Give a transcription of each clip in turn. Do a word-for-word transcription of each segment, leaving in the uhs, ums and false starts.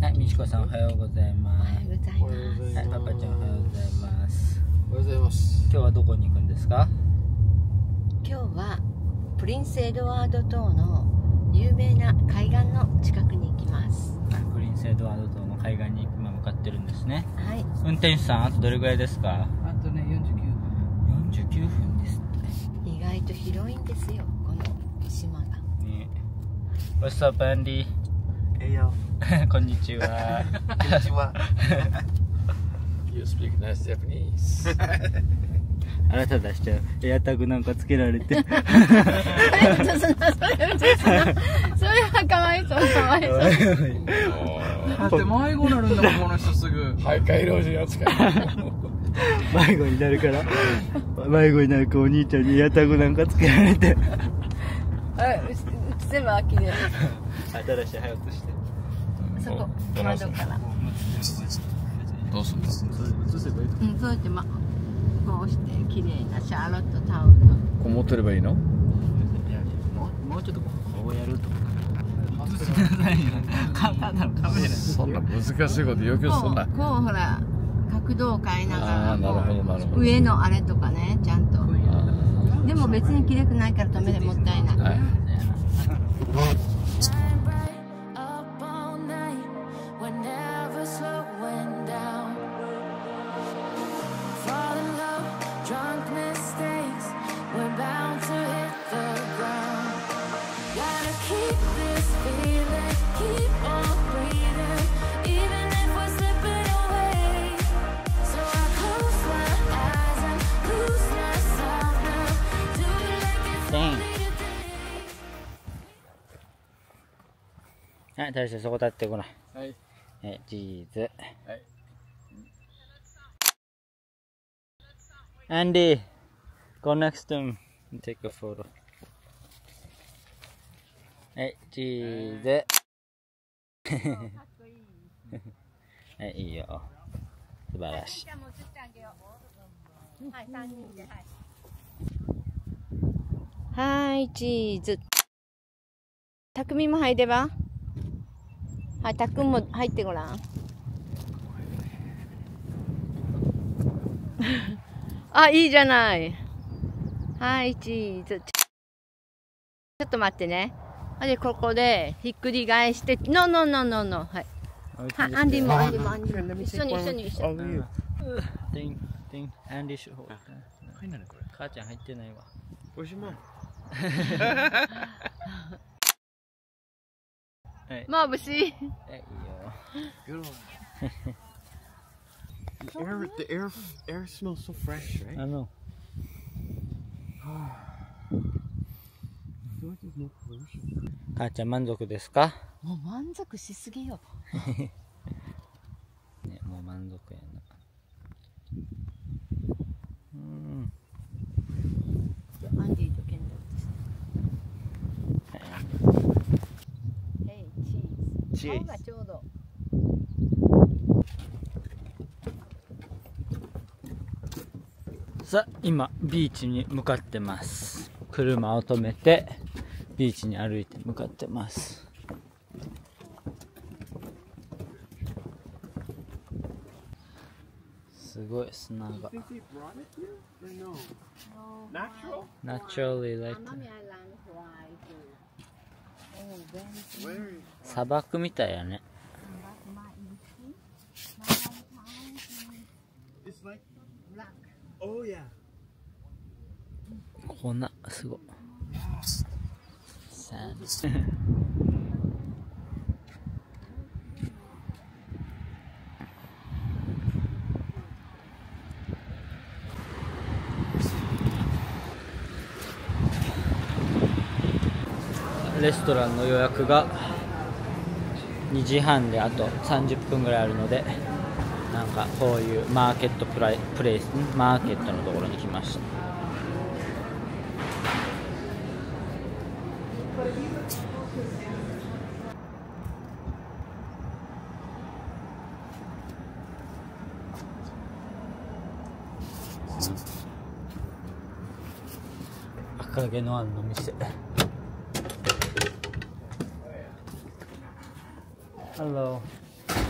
はい、みちこさんおはようございます。 おはようございます。 はい、パパちゃんおはようございます。 おはようございます。 今日はどこに行くんですか？ 今日はプリンスエドワード島の有名な海岸の近くに行きます。 プリンスエドワード島の海岸に今向かってるんですね。 はい。 運転手さん、あとどれぐらいですか？ あとね、よんじゅうきゅうふん。 よんじゅうきゅうふんですって。 意外と広いんですよ、この島が。 ね。What's up, Andy? えいよ。 こんにちは。 こんにちは。You speak nice Japanese. あなた出しちゃう。エアタグなんかつけられて。 それはかわいそう、かわいそう。 だって迷子になるんだもん、この人すぐ。徘徊老人扱い。 迷子になるから。迷子になるかお兄ちゃんにエアタグなんかつけられて。 え、うつせばきれい。 新しい早くして。 そこ、窓から。 どうすんの？ 映せばいい。 うん、そうやってま、こうして綺麗なシャーロットタウンの。 こう持ってればいいの？ もう、もうちょっとこうやると。映せなさいよ。ただのカメラ。 そんな難しいこと要求すんな。 こう、こうほら、角度を変えながら。 ああ、なるほどなるほど。 上のあれとかね、ちゃんと。でも別に綺麗くないからダメでもったいない。 はい。 はい、大将そこ立ってごらん。 はい。 え、チーズ。 はい。 Andy, go next to him and take a photo. はい、チーズ。はい、いいよ。素晴らしい。 はい、チーズ。たくみも入れば？はい、たっくんも入ってごらん。あ、いいじゃない。はい、チーズ。ちょっと待ってね。で、ここでひっくり返して、ノーノーノーノーノー。はい。は、アンディもアンディもアンディも。一緒に一緒に一緒に。 ティン、ティン、アンディシュホー。入んないのこれ。母ちゃん入ってないわ。 おいしいもん。 まぶしい。 え、いいよ。 Good one. The air, the air, air smells so fresh, right? I know. I feel like there's no pollution. 母ちゃん満足ですか？ もう満足しすぎよ。 ね、もう満足やな。うん。 アンディとケンタです。ヘイ、チーズ。 チーズ。 顔がちょうど。 さあ、今ビーチに向かってます。車を止めてビーチに歩いて向かってます。すごい砂が。Naturally like that. 砂漠みたいやね。粉、すごい。レストランの予約がにじはんであとさんじゅっぷんぐらいあるので、なんかこういうマーケットプライプレイス、マーケットのところに来ました。赤毛のアンの店。Hello.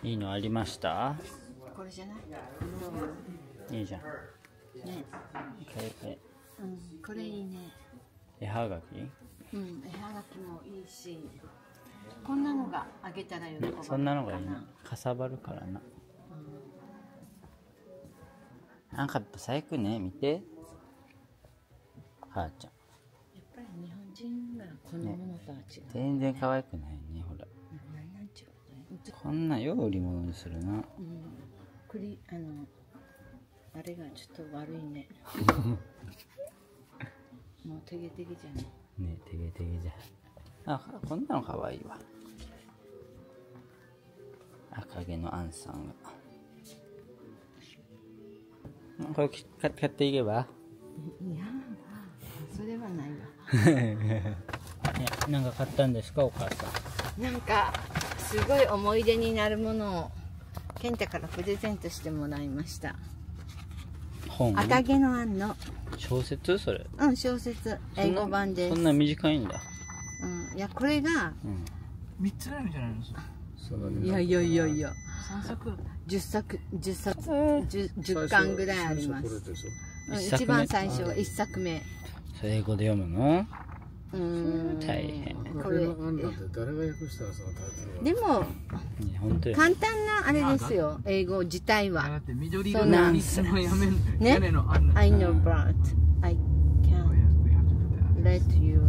いいのありました？ これじゃない？ いいじゃん。 ね。 買え買え。 うん、これいいね。 絵はがき？ うん、絵はがきもいいし、こんなのがあげたら喜ぶ。 そんなのがいいな。かさばるからな。うん、なんかブサイクね、見て。はーちゃん。 やっぱり日本人がこのものとは違う、ね。 全然可愛くないね、ほら。こんなよう売り物にするな。うん。 クリ、あの、あれがちょっと悪いね。もうてげてげじゃない。 ね、てげてげじゃん。あ、こんなの可愛いわ。赤毛のアンさんが。これ買っていけば？ いや、それはないわ。 いや、なんか買ったんですか、お母さん。なんかすごい思い出になるものを健太からプレゼントしてもらいました。本？赤毛のアンの小説？それ？ うん、小説、英語版です。 そんな短いんだ。 うん、いや、これが、 うん、みっつぐらいじゃないの？ そうだね。いやいやいやいや。さんさく？じゅっさく、じゅっさつ、じゅっかんぐらいあります。一番最初はいっさくめ。 英語で読むの？ うーん、 大変。 これ。 誰が訳したらそのタイトル？ でも簡単なあれですよ。英語自体は。 だって緑色のいつもやめんね。I know but I can't let you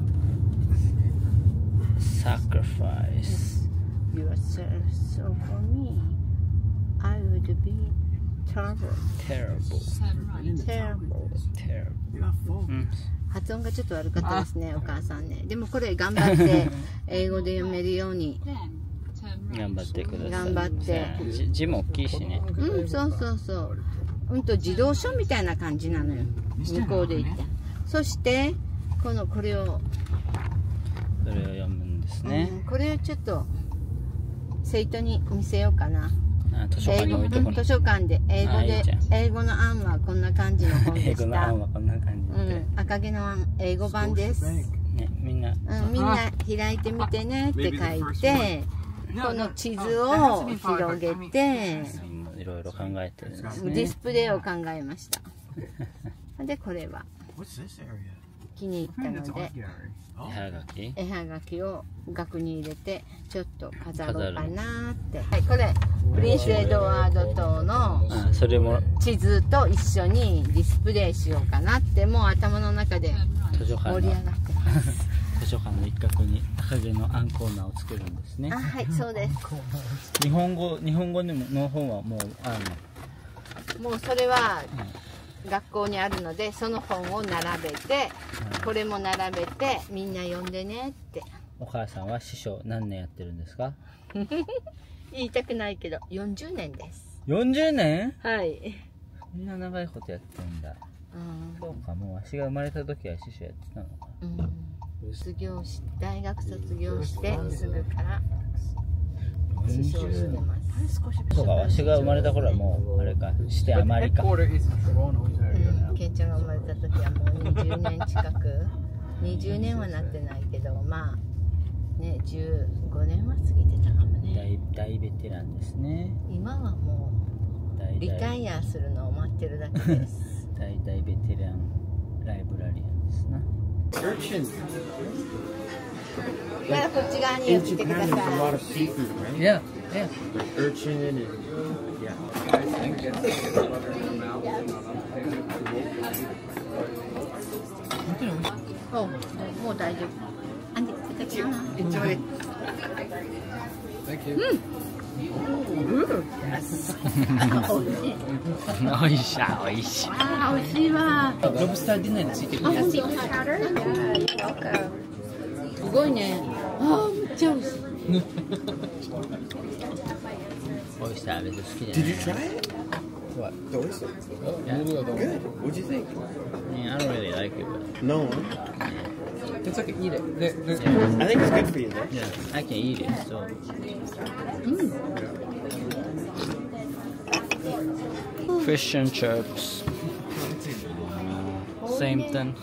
sacrifice yourself so for me. I would be terrible. Terrible. Terrible. Terrible. 発音がちょっと悪かったですね、お母さんね。でもこれ頑張って英語で読めるように頑張ってください。 頑張って。 字も大きいしね。 うん、そうそうそう。うんと児童書みたいな感じなのよ。向こうで言って。そしてこのこれをそれを読むんですね。 うん、これをちょっと生徒に見せようかな。 図書館に置いとくの。 図書館で英語で英語の案はこんな感じの本でした。 英語の案はこんな感じで。 うん、赤毛の案英語版です。 ね、みんな、 うん、みんな開いてみてねって書いて、この地図を広げて、 いろいろ考えてるんですね。ディスプレイを考えました。でこれは気に入ったので。 絵はがき絵はがきを額に入れてちょっと飾ろうかなって。はい、これプリンスエドワード島の地図と一緒にディスプレイしようかなってもう頭の中で盛り上がってます。 図書館の一角に赤毛のアンコーナーを作るんですね。 あ、はい、そうです。 日本語日本語でもの本はもうあるの？もうそれは、うん、学校にあるのでその本を並べて、うん、これも並べてみんな読んでねって。 お母さんは師匠何年やってるんですか？ 言いたくないけどよんじゅうねんです。 よんじゅうねん？ はい。 そんな長いことやってるんだ。うん、そうか、もうわしが生まれた時は師匠やってたのか。 うん、卒業し大学卒業してすぐから師匠してます。 そうか、わしが生まれた頃はもうあれか、してあまりか。うん、 ケンちゃんが生まれた時はもうにじゅうねん近くにじゅうねんはなってないけど、まあね、じゅうごねんは過ぎてたかもね。 大, 大ベテランですね。 今はもうリタイアするのを待ってるだけです。 大大ベテランライブラリアンですな。 いや、こっち側に寄ってください。 いや、いや。 お、もう大丈夫。あんで、いただきます。Enjoy. うん。 おいしい。おいしい。 ああ、おいしいわ。 ロブスターディナーについてくる。 すごいね。ああ、めっちゃおいしい。 おいしい、あれで好きじゃない。 Did you try it? What? The oyster? Yeah. Good. What'd you think? Yeah, I don't really like it, but No. It's okay, eat it. The, the, I think it's good for you, though. yeah, I can eat it. So. Mm. Fish and chips. Same thing.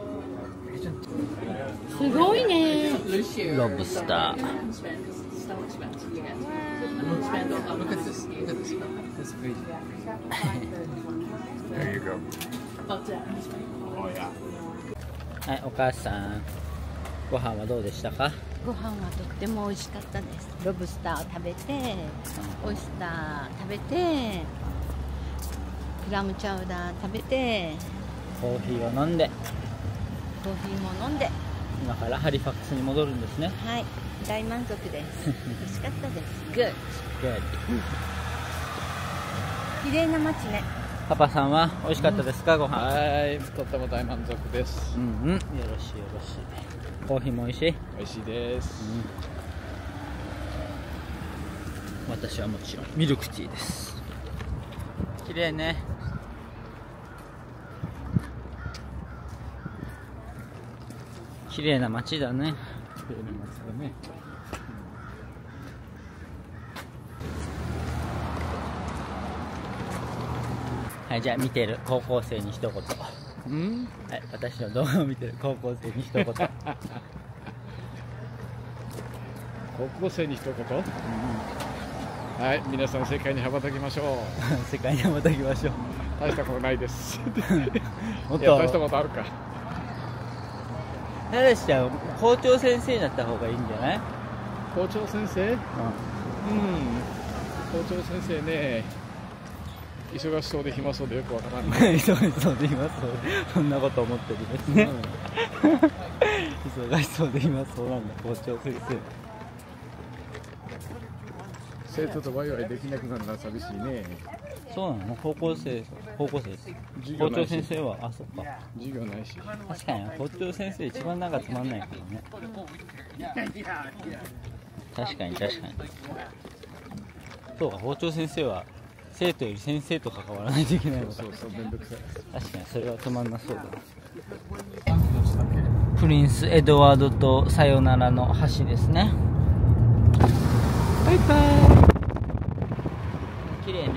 すごいね。 ロブスター。 Look at this. Look at this. That's crazy. There you go. Oh yeah. はい、お母さん、ご飯はどうでしたか？ ご飯はとっても美味しかったです。ロブスターを食べて、オイスター食べて、クラムチャウダー食べて、 コーヒーを飲んで、 コーヒーも飲んで、 今からハリファクスに戻るんですね。 はい、大満足です。美味しかったです。グッ Good。 綺麗な街ね。 パパさんは美味しかったですか？ご飯。 はい、とっても大満足です。 うんうん。よろしいよろしい。コーヒーも美味しい。 美味しいです。 うん、私はもちろんミルクティーです。綺麗ね。綺麗な街だね。 綺麗な街だね。 はい、じゃあ見てる高校生に一言。 うん？ はい、私の動画を見てる高校生に一言。 高校生に一言？うん、はい、皆さん世界に羽ばたきましょう。 世界に羽ばたきましょう。 大したことないです。 もっといや、大したことあるか。 なるしちゃん、校長先生になった方がいいんじゃない？ 校長先生？うん。うん。校長先生ね、忙しそうで暇そうでよくわからない。 忙しそうで暇そうそんなこと思ってるんですね。忙しそうで暇そうなんだ、校長先生。 生徒とワイワイできなくなるのは寂しいね。 そうなの？高校生、高校生です。校長先生は、あ、そっか。 授業ないし。 確かに校長先生一番なんかつまんないけどね。確かに確かに。そうか、校長先生は生徒より先生と関わらないといけないのか。 そうそう、めんどくさい。 確かにそれはつまんなそうだな。プリンスエドワードとさよならの橋ですね。バイバイ。綺麗ね。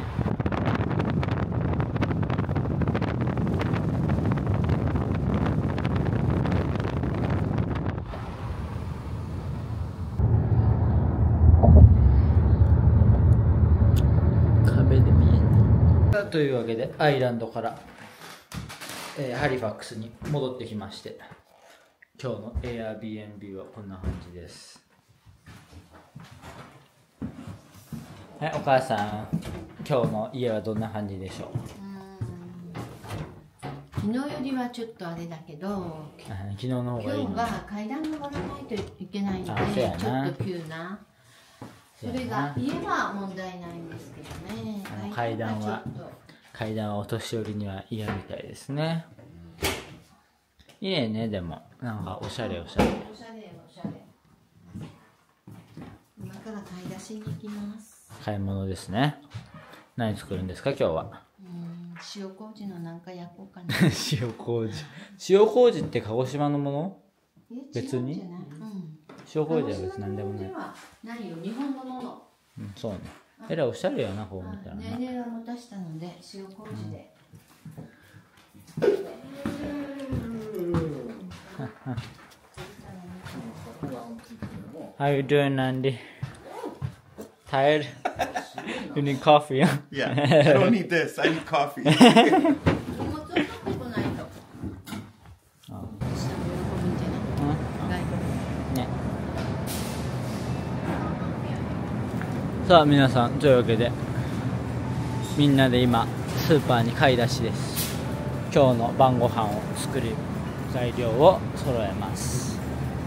壁で見えないというわけでアイランドから、えー、ハリファクスに戻ってきまして、今日の Airbnb はこんな感じです。はい、お母さん、今日の家はどんな感じでしょう？ 昨日よりはちょっとあれだけど、 昨日の方がいいの？ 今日は階段登らないといけないのあ、そうやで、ちな。 ょっと急な。それが家は問題ないんですけどね。 あの階段はちょっと階段はお年寄りには嫌みたいですね。いいね、でもなんかおしゃれおしゃれ。 おしゃれおしゃれ。今から買い出しに行きます。 買い物ですね。何作るんですか今日は？ うん、塩麹のなんか焼こうかな。 塩麹。塩麹って鹿児島のもの？別に？ うん、 塩麹は別に何でもない。 ないよ、日本のもの。 うん、そうね。えらいおしゃれやな、こう見たらな。 年齢は持たしたので塩麹で。 How you doing, Andy? Tired? You need coffee, huh? Yeah, I don't need this. I need coffee. ね、さあ皆さん、というわけでみんなで今スーパーに買い出しです。今日の晩ご飯を作る材料を揃えます。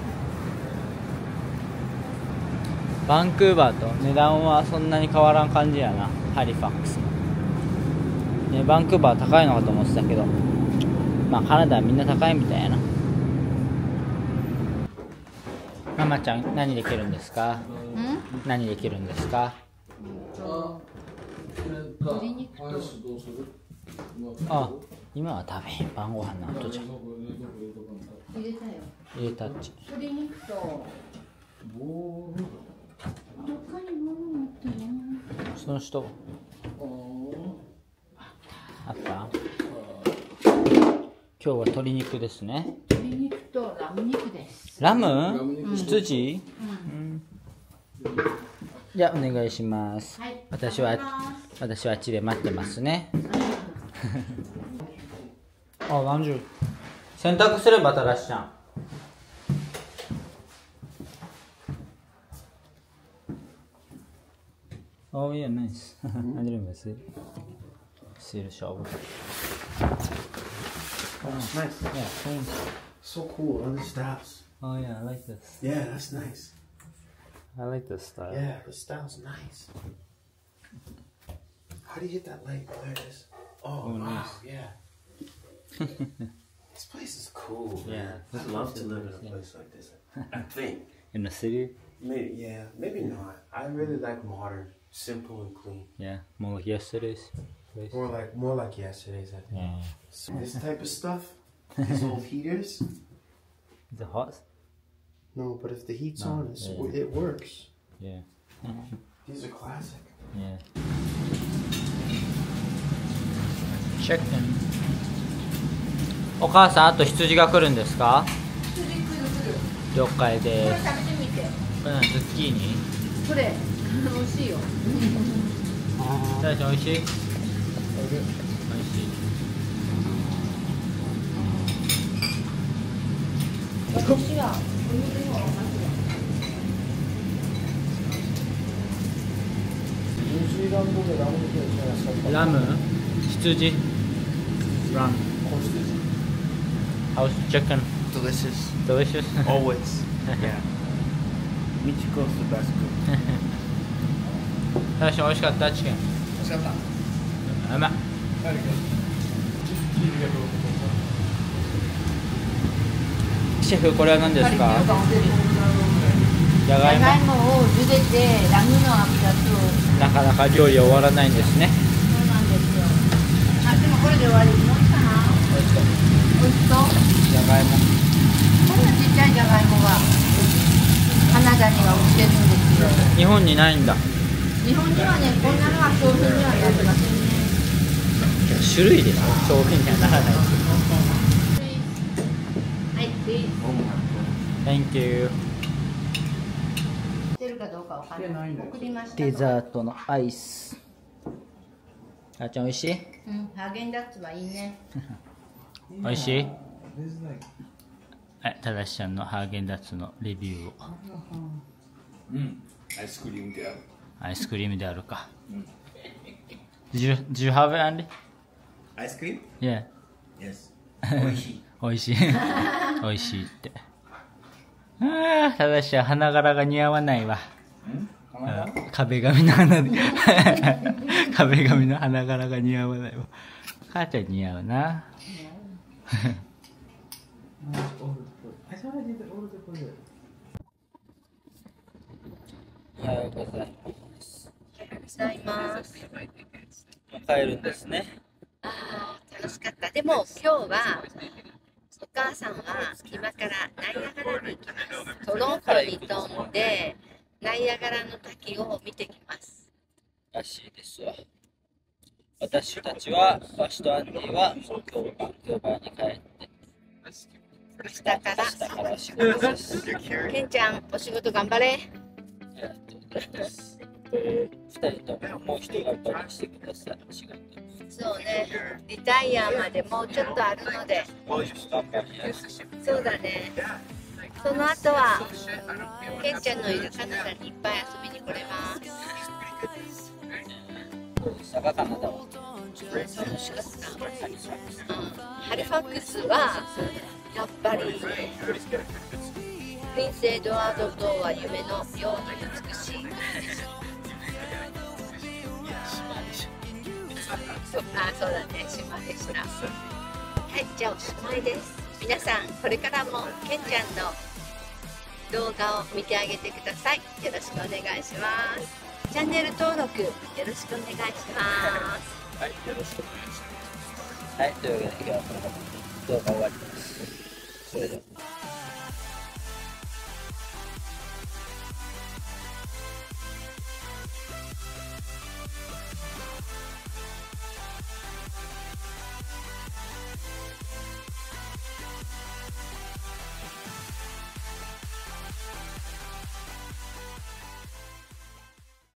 バンクーバーと値段はそんなに変わらん感じやな。ハリファクス、ね、バンクーバー高いのかと思ってたけど、まあカナダはみんな高いみたいやな。ママちゃん何できるんですか？何できるんですか？ 鶏肉とあ、今は食べへん。晩ご飯の後じゃん。 入れたよ。 入れたっち。 鶏肉とどっかに物持ってね。 その人あった？今日は鶏肉ですね。 鶏肉とラム肉です。 ラム？羊？うん。 じゃあお願いします。 はい私は頑張ります。 私はあっちで待ってますね。あ、何十。洗濯すればたらしちゃん。Oh yeah, nice. I didn't even see. See the shower. Oh, that's nice. Yeah, clean. So cool. On the steps. Oh yeah, I like this. Yeah, that's nice. I like this style. Yeah, the style's nice. How do you get that light? There it is. Oh, Oh, wow. nice. Yeah. This place is cool. Yeah, Man. this I'd love place to is live in nice, a yeah. place like this. I think. In the city? Maybe, yeah, maybe not. I really like modern, simple and clean. Yeah, more like yesterday's place. Or like more like yesterday's, I think. Yeah. So this type of stuff, these old heaters. Is it hot? No, but if the heat's No, on, it's, yeah. it works. Yeah. These are classic. Yeah. Chicken. お母さん、あと羊が来るんですか？ 羊来る来る。 了解これです。 食べてみて。 これ何、ズッキーニ？ これ美味しいよ。 大丈夫、美味しい？美味しい。 私はお肉の方がまずは。 ニュージーランドでラム肉じゃないですか。 ラム？羊？ラム。How's chicken? Delicious. Delicious? Always. Yeah. Michiko's the best cook. 大丈夫、美味しかったチキン。 美味しかった。 うまい。シェフ、これは何ですか？じゃがいも。 じゃがいもを茹でてラムのアクだと。 なかなか料理終わらないんですね。 そうなんですよ。あ、でもこれで終わり。もういいかな。 美味しそう。 美味しそう。 じゃがいも。 こんなちっちゃいじゃがいもがカナダには売ってるんですよ。 日本にないんだ。 日本にはね、こんなのは商品にはやりませんね。 種類で商品にはならない。 はい、please。 Thank you。 出るかどうかわかんない。送りました。 デザートのアイス。あーちゃん、美味しい？ うん、ハーゲンダッツはいいね。 美味しい？はい、ただしちゃんのハーゲンダッツのレビューを。 うん、アイスクリームである。 アイスクリームであるか。Did you, did you have it, Andy? Ice cream? Yeah. Yes. 美味しい。美味しいって。ああ、ただしは花柄が似合わないわ。壁紙の花で。壁紙の花柄が似合わないわ。母ちゃん似合うな。おはようございます。 おはようございます。 帰るんですね。 ああ、楽しかった。でも今日はお母さんは今からナイアガラに行きます。トロントに飛んでナイアガラの滝を見てきます。 らしいですわ。私たちは、わしとアンディは今日バンクーバーに帰って明日から明日から仕事です。 ケンちゃん、お仕事頑張れ。 二人とももう一人頑張りしてください。仕事。 そうね、リタイアまでもうちょっとあるので。 頑張りやすい。 そうだね。その後はケンちゃんのいるカナダにいっぱい遊びに来れます。 どうでしたか、カナダは。 楽しかった。うん、ハリファクスはやっぱりプリンスエドワード島は夢のように美しい。そう、あ、そうだね、島でした。はい、じゃあおしまいです。皆さん、これからもケンちゃんの動画を見てあげてください。よろしくお願いします。チャンネル登録よろしくお願いします。 はい、よろしくお願いします。はい、というわけで今日はこの動画終わります。それでは。